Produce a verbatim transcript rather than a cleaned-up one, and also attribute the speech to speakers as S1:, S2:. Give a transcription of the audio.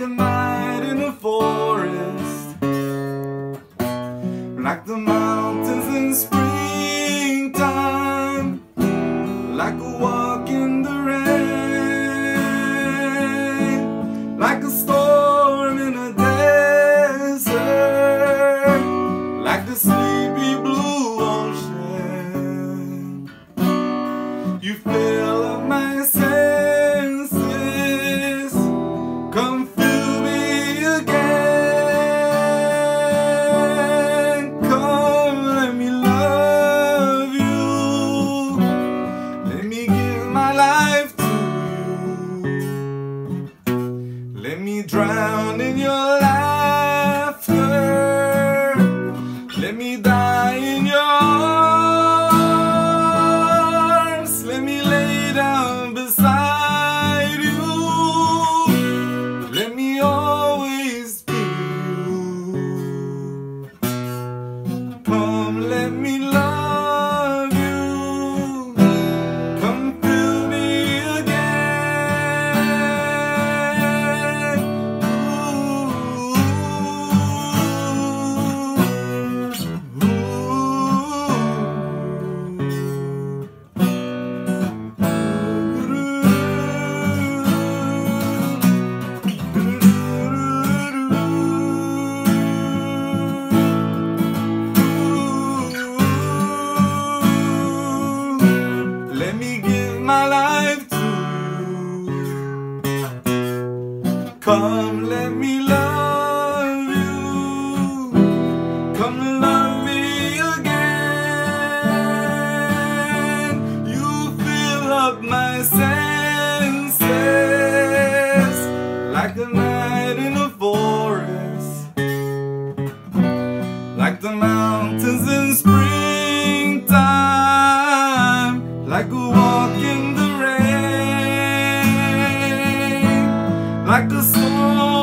S1: a night in a forest, like the mountains in springtime, like a walk in the rain, like a storm in a desert, like the sleepy blue ocean. You fill up my senses, come fill me again. Come, let me love you, let me give my life to you, let me drown in your laughter, let me die in your arms, let me lay down beside you, let me always be you. Come, let me love you, come fill me again. Ooh, let me give my life to you. Come, let me love you, come love me again. You fill up my senses, like a night in a forest, like the mountains in springtime, like a walk in the rain, like a storm